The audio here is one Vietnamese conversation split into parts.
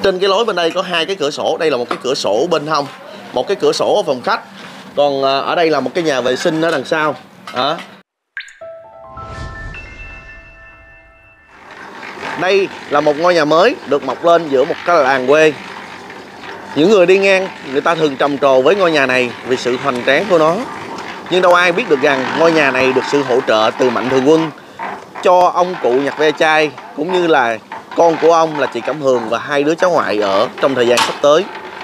Trên cái lối bên đây có hai cái cửa sổ. Đây là một cái cửa sổ bên hông, một cái cửa sổ ở phòng khách. Còn ở đây là một cái nhà vệ sinh ở đằng sau. Đó. Đây là một ngôi nhà mới được mọc lên giữa một cái làng quê. Những người đi ngang, người ta thường trầm trồ với ngôi nhà này vì sự hoành tráng của nó. Nhưng đâu ai biết được rằng ngôi nhà này được sự hỗ trợ từ Mạnh Thường Quân cho ông cụ nhặt ve chai, cũng như là con của ông là chị Cẩm Hường và hai đứa cháu ngoại ở trong thời gian sắp tới.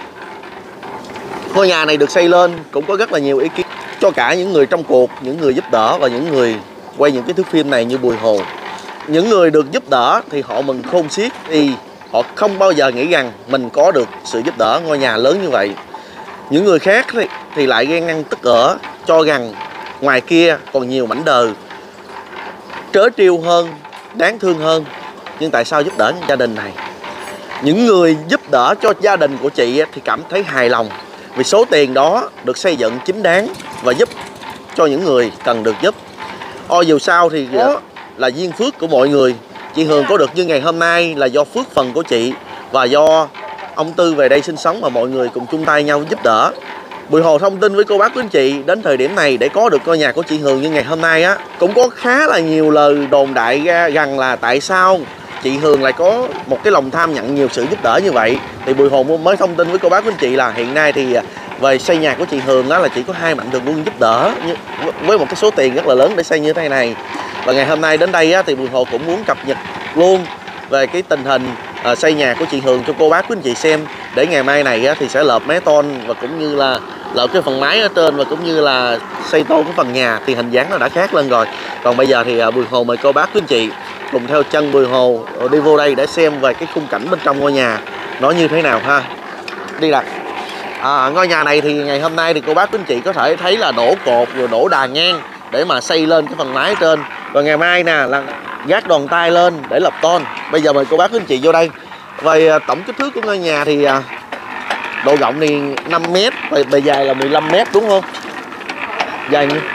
Ngôi nhà này được xây lên cũng có rất là nhiều ý kiến cho cả những người trong cuộc, những người giúp đỡ và những người quay những cái thước phim này như Bùi Hồ. Những người được giúp đỡ thì họ mừng khôn xiết, vì họ không bao giờ nghĩ rằng mình có được sự giúp đỡ ngôi nhà lớn như vậy. Những người khác thì lại ghen ăn tức ở, cho rằng ngoài kia còn nhiều mảnh đời trớ trêu hơn, đáng thương hơn. Nhưng tại sao giúp đỡ gia đình này? Những người giúp đỡ cho gia đình của chị thì cảm thấy hài lòng vì số tiền đó được xây dựng chính đáng và giúp cho những người cần được giúp. Dù sao thì đó là duyên phước của mọi người. Chị Hường có được như ngày hôm nay là do phước phần của chị và do ông Tư về đây sinh sống mà mọi người cùng chung tay nhau giúp đỡ. Bùi Hồ thông tin với cô bác quý anh chị đến thời điểm này để có được ngôi nhà của chị Hường như ngày hôm nay á, cũng có khá là nhiều lời đồn đại ra rằng là tại sao chị Hường lại có một cái lòng tham nhận nhiều sự giúp đỡ như vậy. Thì Bùi Hồ mới thông tin với cô bác quý anh chị là hiện nay thì về xây nhà của chị Hường đó là chỉ có hai Mạnh Thường Quân giúp đỡ với một cái số tiền rất là lớn để xây như thế này. Và ngày hôm nay đến đây á, thì Bùi Hồ cũng muốn cập nhật luôn về cái tình hình xây nhà của chị Hường cho cô bác quý anh chị xem, để ngày mai này á, thì sẽ lợp mé tôn và cũng như là lợp cái phần mái ở trên và cũng như là xây tôn cái phần nhà, thì hình dáng nó đã khác lên rồi. Còn bây giờ thì Bùi Hồ mời cô bác quý anh chị cùng theo chân Bùi Hồ đi vô đây để xem về cái khung cảnh bên trong ngôi nhà nó như thế nào ha. Đi đặt. Ngôi nhà này thì ngày hôm nay thì cô bác quý anh chị có thể thấy là đổ cột rồi đổ đà ngang để mà xây lên cái phần mái ở trên. Rồi ngày mai nè là gác đòn tay lên để lập tôn. Bây giờ mời cô bác quý anh chị vô đây. Về tổng kích thước của ngôi nhà thì độ rộng thì 5m và bề dài là 15m đúng không? Dài như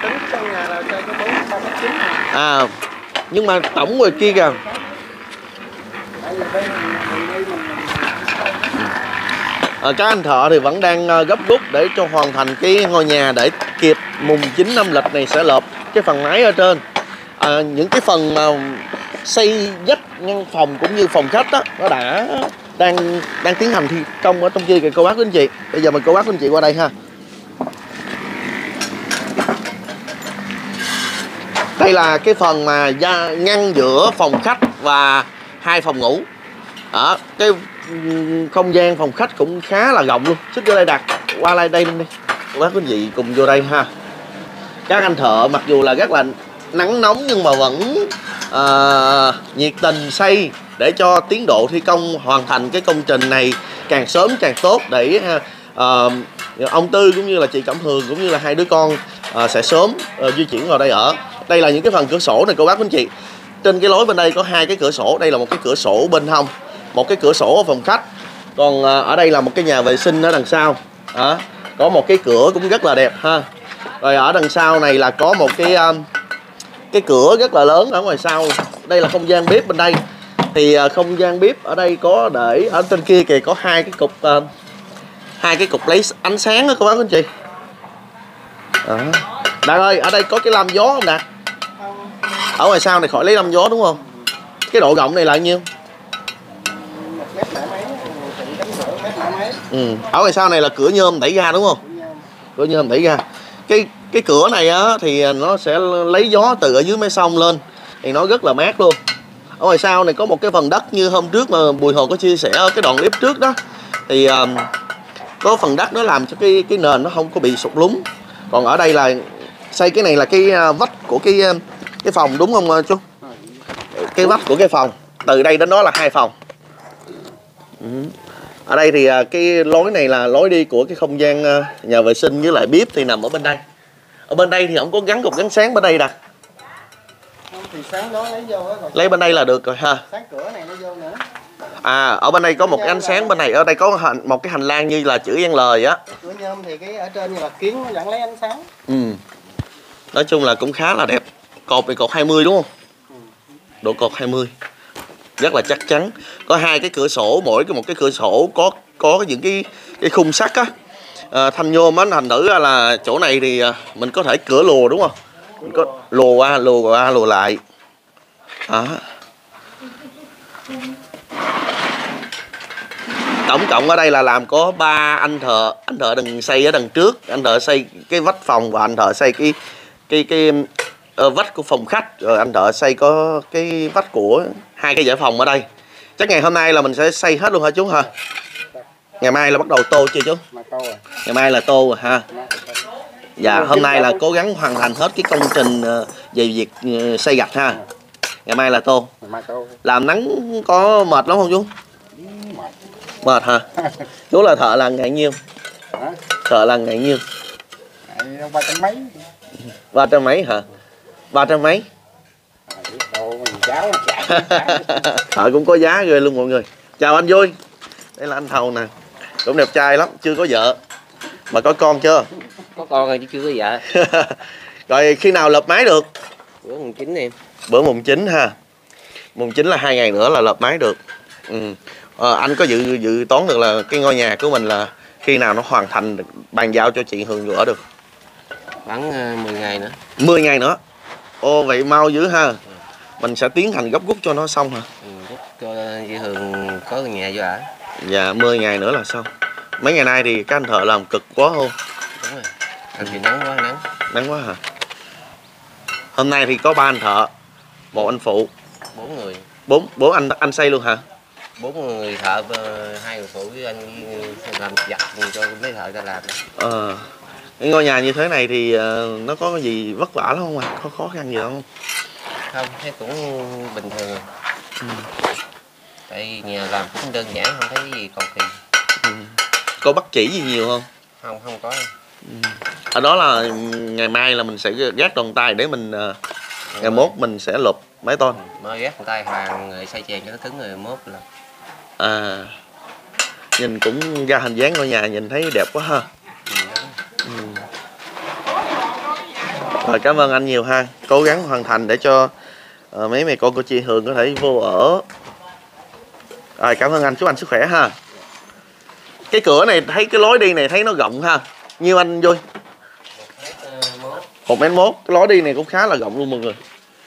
nhưng mà tổng ngoài kia kìa. Các anh thợ thì vẫn đang gấp rút để cho hoàn thành cái ngôi nhà để kịp mùng 9 âm lịch này sẽ lợp cái phần mái ở trên. Những cái phần mà xây vách ngăn phòng cũng như phòng khách đó, nó đã đang tiến hành thi công ở trong kia kìa cô bác quý anh chị. Bây giờ mời cô bác quý anh chị qua đây ha. Đây là cái phần mà ngăn giữa phòng khách và hai phòng ngủ. Cái không gian phòng khách cũng khá là rộng luôn. Xích vô đây đặt, qua đây luôn đi. Cô bác quý anh chị cùng vô đây ha. Các anh thợ mặc dù là rất là nắng nóng nhưng mà vẫn nhiệt tình xây để cho tiến độ thi công hoàn thành cái công trình này càng sớm càng tốt, để ông Tư cũng như là chị Cẩm Hường cũng như là hai đứa con sẽ sớm di chuyển vào đây ở. Đây là những cái phần cửa sổ này cô bác quý anh chị. Trên cái lối bên đây có hai cái cửa sổ. Đây là một cái cửa sổ bên hông, một cái cửa sổ ở phòng khách. Còn ở đây là một cái nhà vệ sinh ở đằng sau. Có một cái cửa cũng rất là đẹp ha. Rồi ở đằng sau này là có một cái cửa rất là lớn ở ngoài sau. Đây là không gian bếp bên đây. Thì không gian bếp ở đây có để ở trên kia kìa, có hai cái cục lấy ánh sáng đó cô bác anh chị. Đạt ơi, ở đây có cái lam gió không Đạt? Ở ngoài sau này khỏi lấy lam gió đúng không? Cái độ rộng này là bao nhiêu? Ở ngoài sau này là cửa nhôm đẩy ra đúng không? Cửa nhôm đẩy ra. Cái cửa này á thì nó sẽ lấy gió từ ở dưới mé sông lên, thì nó rất là mát luôn. Ở ngoài sau này có một cái phần đất như hôm trước mà Bùi Hồ có chia sẻ ở cái đoạn clip trước đó, thì có phần đất nó làm cho cái nền nó không có bị sụt lún. Còn ở đây là xây cái này là cái vách của cái phòng đúng không chú? Cái vách của cái phòng, từ đây đến đó là 2 phòng. Ở đây thì cái lối này là lối đi của cái không gian nhà vệ sinh với lại bếp thì nằm ở bên đây. Ở bên đây thì không có gắn cục gắn sáng bên đây nè. Thì sáng đó lấy vô rồi. Lấy bên đây là được rồi ha. Sáng cửa này nó vô nữa. Ở bên đây có một cái ánh sáng bên này, ở đây có một cái hành lang như là chữ N lời á. Cửa nhôm thì cái ở trên như là kiến nó vẫn lấy ánh sáng. Nói chung là cũng khá là đẹp. Cột thì cột 20 đúng không? Độ cột 20. rất là chắc chắn. Có hai cái cửa sổ, mỗi một cái cửa sổ có những cái khung sắt á, thanh nhôm á, thành thử ra là chỗ này thì mình có thể cửa lùa đúng không? Mình có lùa qua lùa lại. Đó. Tổng cộng ở đây là làm có 3 anh thợ đừng xây ở đằng trước, anh thợ xây cái vách phòng và anh thợ xây cái vách của phòng khách, rồi anh thợ xây có cái vách của hai cái dãy phòng ở đây. Chắc ngày hôm nay là mình sẽ xây hết luôn hả chú hả? Ngày mai là bắt đầu tô chưa chú? Ngày mai là tô rồi ha. Dạ, hôm nay là cố gắng hoàn thành hết cái công trình về việc xây gạch ha. Ngày mai là tô. Làm nắng có mệt lắm không chú? Mệt hả? Chú là thợ làm ngày nhiêu? Thợ làm ngày nhiêu? 300 mấy. 300 mấy hả? 300 mấy? Thợ cũng có giá ghê luôn mọi người. Chào anh Vui. Đây là anh Thầu nè. Cũng đẹp trai lắm, chưa có vợ. Mà có con chưa? Có con rồi chứ chưa có vợ. Rồi khi nào lợp mái được? Bữa mùng 9 em. Bữa mùng 9 ha. Mùng 9 là 2 ngày nữa là lợp mái được. Anh có dự toán được là cái ngôi nhà của mình là khi nào nó hoàn thành được, bàn giao cho chị Hường ở được? Khoảng 10 ngày nữa. 10 ngày nữa. Ồ vậy mau dữ ha. Mình sẽ tiến hành gấp rút cho nó xong hả? Rút cho chị Hường có nhà vô ở. Dạ 10 ngày nữa là xong. Mấy ngày nay thì các anh thợ làm cực quá không? Đúng rồi. Anh thì nắng quá nắng. Nắng quá hả? Hôm nay thì có 3 anh thợ, 1 anh phụ. 4 người. 4 anh xây luôn hả? 4 người thợ, 2 người phụ với anh làm giặt cho mấy thợ ta làm. Cái ngôi nhà như thế này thì nó có cái gì vất vả lắm không ạ? Có khó khăn gì không? Không, thấy cũng bình thường rồi. Tại nhà làm cũng đơn giản, không thấy gì cầu kỳ. Có bắt chỉ gì nhiều không? Không có. Ở đó là ngày mai là mình sẽ gác đòn tay để mình ngày mốt mình sẽ lụp mái tôn. Mới gác tay hàng người xây chèn cho nó cứng rồi mốt là. Nhìn cũng ra hình dáng ngôi nhà nhìn thấy đẹp quá ha. Rồi cảm ơn anh nhiều ha. Cố gắng hoàn thành để cho mấy mẹ con của chị Hường có thể vô ở. Rồi cảm ơn anh, chúc anh sức khỏe ha. Cái cửa này thấy cái lối đi này thấy nó rộng ha. Nhiêu anh Vui? 1m1. Cái lối đi này cũng khá là rộng luôn mọi người.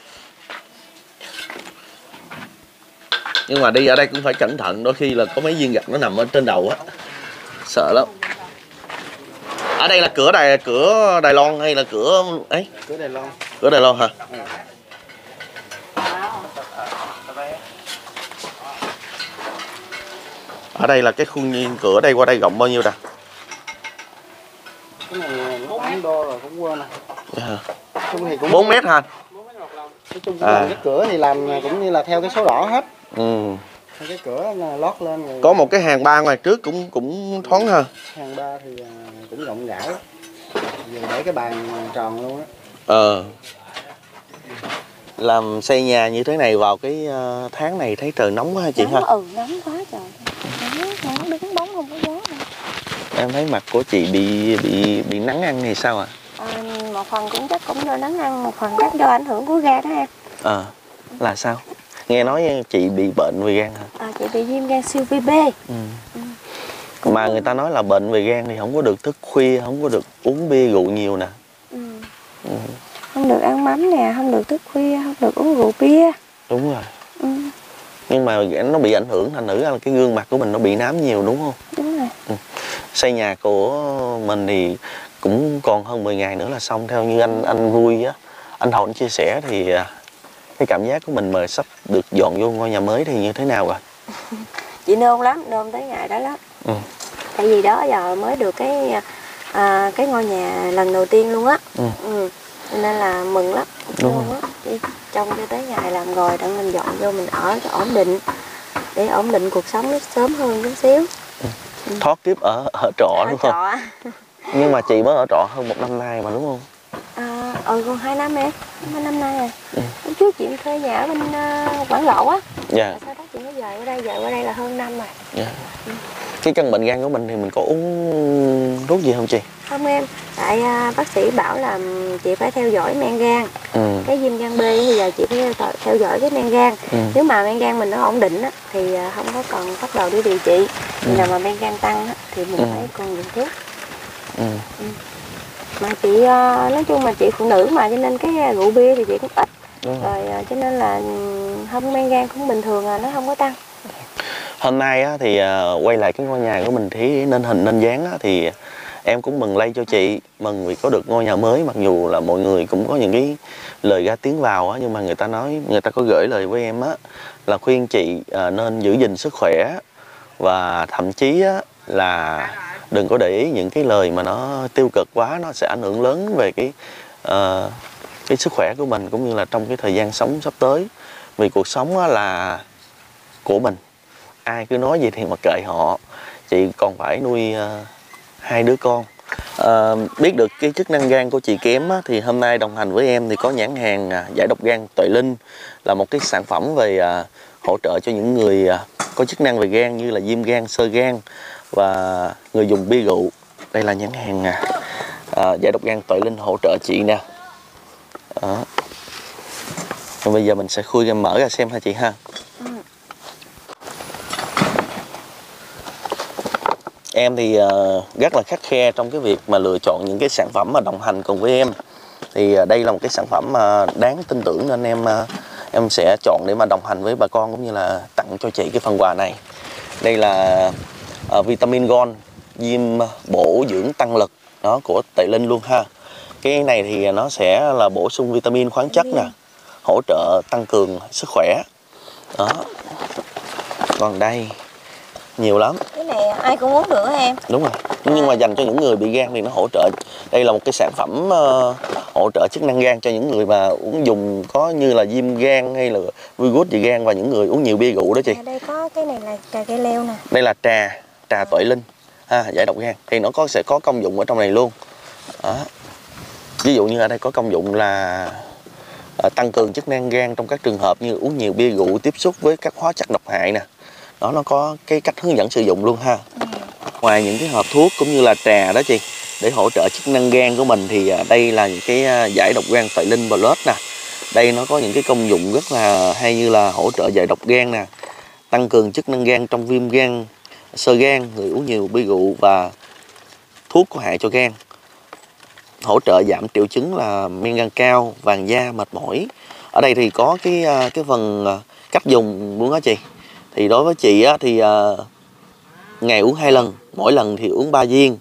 Nhưng mà đi ở đây cũng phải cẩn thận, đôi khi là có mấy viên gạch nó nằm ở trên đầu á. Sợ lắm. Ở đây là cửa Đài Loan hay là cửa ấy? Cửa Đài Loan. Cửa Đài Loan hả? Ở đây là cái khuôn viên cửa đây qua đây rộng bao nhiêu nè? Cái này nó 8 đô rồi cũng quên rồi. 4 mét hả? Nói chung cái cửa thì làm cũng như là theo cái số đỏ hết. Cái cửa lót lên rồi. Có một cái hàng ba ngoài trước cũng thoáng ha. Hàng ba thì cũng rộng rãi. Giờ để cái bàn tròn luôn á. Làm xây nhà như thế này vào cái tháng này thấy trời nóng quá hả chị ha? Nóng quá trời. Nóng đứng bóng không có gió nữa. Em thấy mặt của chị bị nắng ăn thì sao ạ? Một phần cũng chắc cũng do nắng ăn, một phần chắc do ảnh hưởng của gan đó em. Là sao? Nghe nói chị bị bệnh về gan hả? Chị bị viêm gan siêu vi B. Mà người ta nói là bệnh về gan thì không có được thức khuya, không có được uống bia rượu nhiều nè. Không được ăn mắm nè, không được thức khuya, không được uống rượu bia. Đúng rồi. Nhưng mà nó bị ảnh hưởng thành thử là cái gương mặt của mình nó bị nám nhiều đúng không? Đúng rồi. Xây nhà của mình thì cũng còn hơn 10 ngày nữa là xong, theo như anh Vui á, anh Hậu chia sẻ thì cái cảm giác của mình mà sắp được dọn vô ngôi nhà mới thì như thế nào rồi? Chị nôn lắm, nôn tới ngày đó lắm. Tại vì đó giờ mới được cái ngôi nhà lần đầu tiên luôn á. Nên là mừng lắm. Nôn á. Trông cho tới ngày làm rồi đặng mình dọn vô mình ở cho ổn định, để ổn định cuộc sống nó sớm hơn chút xíu. Thoát kiếp ở trọ đúng không? Nhưng mà chị mới ở trọ hơn 1 năm nay mà đúng không? Còn 2 năm em, 2 năm nay rồi. Lúc trước chị thuê nhà ở bên Quảng Lộ á. Dạ. Sau đó chị mới về qua đây là hơn năm rồi. Cái căn bệnh gan của mình thì mình có uống thuốc gì không chị? Không em, tại bác sĩ bảo là chị phải theo dõi men gan. Cái viêm gan B thì giờ chị phải theo dõi cái men gan. Nếu mà men gan mình nó ổn định á, thì không có cần bắt đầu đi điều trị. Khi nào mà men gan tăng á, thì mình phải còn dùng thuốc. Mà chị nói chung mà chị phụ nữ mà, cho nên cái rượu bia thì chị cũng ít. Rồi cho nên là không, men gan cũng bình thường, nó không có tăng. Hôm nay á, thì quay lại cái ngôi nhà của mình thấy nên hình nên dáng á, thì em cũng mừng lây cho chị, mừng vì có được ngôi nhà mới. Mặc dù là mọi người cũng có những cái lời ra tiếng vào á, nhưng mà người ta nói, người ta có gửi lời với em á là khuyên chị nên giữ gìn sức khỏe, và thậm chí á, là đừng có để ý những cái lời mà nó tiêu cực quá, nó sẽ ảnh hưởng lớn về cái sức khỏe của mình, cũng như là trong cái thời gian sống sắp tới. Vì cuộc sống á, là của mình, ai cứ nói gì thì mà kệ họ. Chị còn phải nuôi 2 đứa con. Biết được cái chức năng gan của chị kém á, thì hôm nay đồng hành với em thì có nhãn hàng giải độc gan Tuệ Linh, là một cái sản phẩm về hỗ trợ cho những người có chức năng về gan như là viêm gan, xơ gan và người dùng bia rượu. Đây là nhãn hàng giải độc gan Tuệ Linh hỗ trợ chị nè. Đó. Rồi bây giờ mình sẽ khui ra mở ra xem ha chị ha. Em thì rất là khắt khe trong cái việc mà lựa chọn những cái sản phẩm mà đồng hành cùng với em. Thì đây là một cái sản phẩm mà đáng tin tưởng, nên em sẽ chọn để mà đồng hành với bà con, cũng như là tặng cho chị cái phần quà này. Đây là vitamin Gold viêm bổ dưỡng tăng lực đó của Tuệ Linh luôn ha. Cái này thì nó sẽ là bổ sung vitamin, khoáng chất nè, hỗ trợ tăng cường sức khỏe đó. Còn đây nhiều lắm. Cái này ai cũng uống được hả em? Đúng rồi, nhưng mà dành cho những người bị gan thì nó hỗ trợ. Đây là một cái sản phẩm hỗ trợ chức năng gan cho những người mà uống dùng có như là viêm gan hay là virus về gan, và những người uống nhiều bia rượu đó chị. Đây có cái này là cà gai leo nè. Đây là trà Tuệ Linh ha, giải độc gan, thì nó sẽ có công dụng ở trong này luôn đó. Ví dụ như ở đây có công dụng là tăng cường chức năng gan trong các trường hợp như uống nhiều bia rượu, tiếp xúc với các hóa chất độc hại nè. Đó, nó có cái cách hướng dẫn sử dụng luôn ha. Ngoài những cái hộp thuốc cũng như là trà đó chị, để hỗ trợ chức năng gan của mình, thì đây là những cái giải độc gan Tuệ Linh Plus nè. Đây nó có những cái công dụng rất là hay, như là hỗ trợ giải độc gan nè, tăng cường chức năng gan trong viêm gan, xơ gan, người uống nhiều bia rượu và thuốc có hại cho gan, hỗ trợ giảm triệu chứng là men gan cao, vàng da, mệt mỏi. Ở đây thì có cái phần cách dùng luôn đó chị. Thì đối với chị á, thì ngày uống 2 lần, mỗi lần thì uống 3 viên.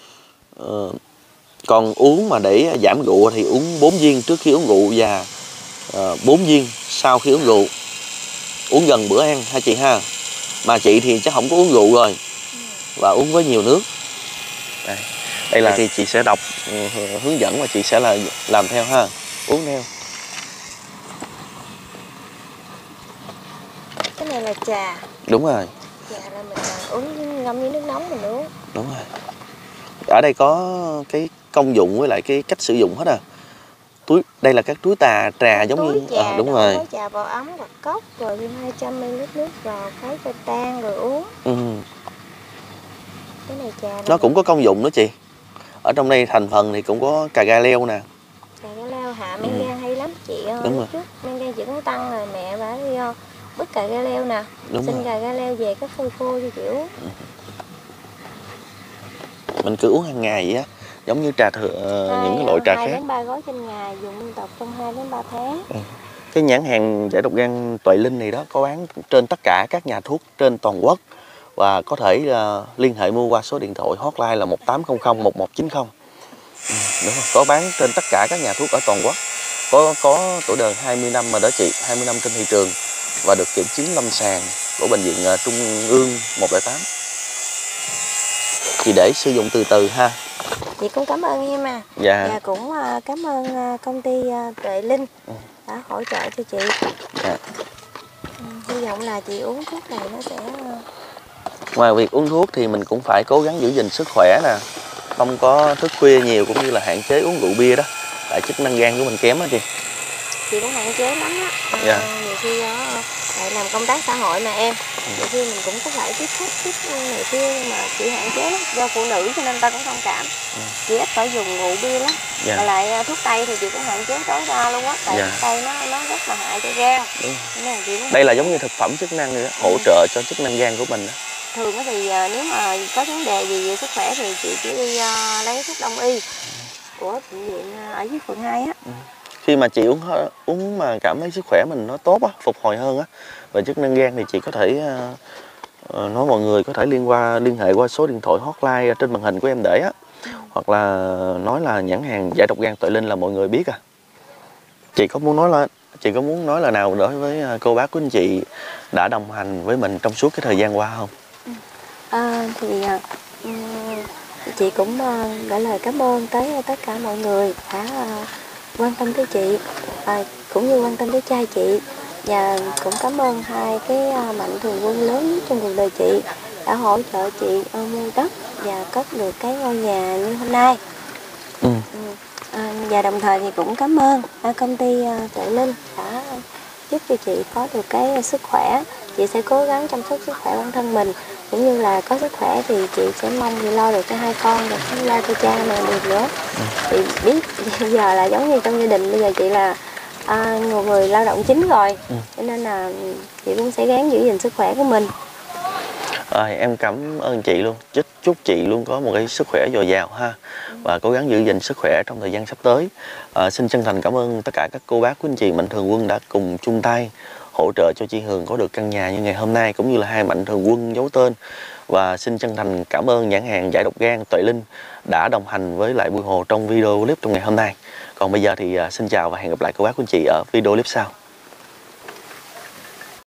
Còn uống mà để giảm rượu thì uống 4 viên trước khi uống rượu, và 4 viên sau khi uống rượu. Uống gần bữa ăn ha chị ha. Mà chị thì chắc không có uống rượu rồi, và uống với nhiều nước. Đây là thì chị sẽ đọc hướng dẫn và chị sẽ làm theo ha, uống theo. Cái này là trà. Đúng rồi. Trà là mình uống ngâm với nước nóng mình uống. Đúng rồi. Ở đây có cái công dụng với lại cái cách sử dụng hết à. Đây là các túi trà giống như đúng rồi. Có trà vào ấm hoặc cốc, rồi thêm 200 ml nước vào, khuấy cho tan rồi uống. Cái này trà nó cũng có công dụng đó chị. Ở trong đây thành phần thì cũng có cà gai leo nè. Cà gai leo hạ men gan hay lắm chị ơi. Đúng rồi. Trước men gan chị cũng tăng rồi, mẹ bà đi bứt cà gai leo nè. Xin cà gai leo về cái phơi khô cho chị uống. Mình cứ uống hàng ngày vậy á, giống như trà những cái loại trà khác. 2 đến 3 gói trên ngày, dùng liên tục trong 2 đến 3 tháng. Cái nhãn hàng giải độc gan Tuệ Linh này đó có bán trên tất cả các nhà thuốc trên toàn quốc, và có thể liên hệ mua qua số điện thoại hotline là 1800 1190. Đúng rồi, có bán trên tất cả các nhà thuốc ở toàn quốc. Có tuổi đời 20 năm mà đó chị, 20 năm trên thị trường, và được kiểm chứng lâm sàng của bệnh viện Trung ương 108. Chị để sử dụng từ từ ha. Chị cũng cảm ơn em à. Dạ. Và cũng cảm ơn công ty Tuệ Linh đã hỗ trợ cho chị. Dạ. Hy vọng là chị uống thuốc này nó sẽ... Ngoài việc uống thuốc thì mình cũng phải cố gắng giữ gìn sức khỏe nè, không có thức khuya nhiều, cũng như là hạn chế uống rượu bia đó, tại chức năng gan của mình kém á chị. Chị cũng hạn chế lắm á. Dạ. Nhiều khi Lại làm công tác xã hội mà em, nhiều khi mình cũng có phải tiếp xúc này kia, nhưng mà chị hạn chế lắm, do phụ nữ cho nên ta cũng thông cảm. Chị ít phải dùng rượu bia lắm. Và lại thuốc tây thì chị cũng hạn chế tối đa luôn á, tại thuốc tây nó rất là hại cho gan. Đây là giống như thực phẩm chức năng nữa, hỗ trợ cho chức năng gan của mình đó. Thường thì nếu mà có vấn đề gì về sức khỏe thì chị chỉ đi lấy thuốc đông y của bệnh viện ở dưới phường 2 á. Khi mà chị uống mà cảm thấy sức khỏe mình nó tốt á, phục hồi hơn á, về chức năng gan thì chị có thể nói mọi người có thể liên hệ qua số điện thoại hotline trên màn hình của em để á, hoặc là nói là nhãn hàng giải độc gan Tuệ Linh là mọi người biết à. Chị có muốn nói là nào đối với cô bác của anh chị đã đồng hành với mình trong suốt cái thời gian qua không? Chị cũng gửi lời cảm ơn tới tất cả mọi người đã quan tâm tới chị, cũng như quan tâm tới trai chị, và cũng cảm ơn hai cái mạnh thường quân lớn nhất trong cuộc đời chị đã hỗ trợ chị mua đất và cất được cái ngôi nhà như hôm nay. Và đồng thời thì cũng cảm ơn công ty Tuệ Linh đã giúp cho chị có được cái sức khỏe. Chị sẽ cố gắng chăm sóc sức khỏe bản thân mình, cũng như là có sức khỏe thì chị sẽ mong chị lo được cho hai con, rồi không lo cho cha mẹ được nữa. Chị biết bây giờ là giống như trong gia đình, bây giờ chị là người lao động chính rồi, cho nên là chị cũng sẽ gắng giữ gìn sức khỏe của mình. Em cảm ơn chị luôn, chúc chị luôn có một cái sức khỏe dồi dào ha, và cố gắng giữ gìn sức khỏe trong thời gian sắp tới. Xin chân thành cảm ơn tất cả các cô bác của anh chị mạnh thường quân đã cùng chung tay hỗ trợ cho chị Hường có được căn nhà như ngày hôm nay, cũng như là hai mạnh thường quân giấu tên. Và xin chân thành cảm ơn nhãn hàng giải độc gan Tuệ Linh đã đồng hành với lại Bùi Hồ trong video clip trong ngày hôm nay. Còn bây giờ thì xin chào và hẹn gặp lại cô bác của anh chị ở video clip sau.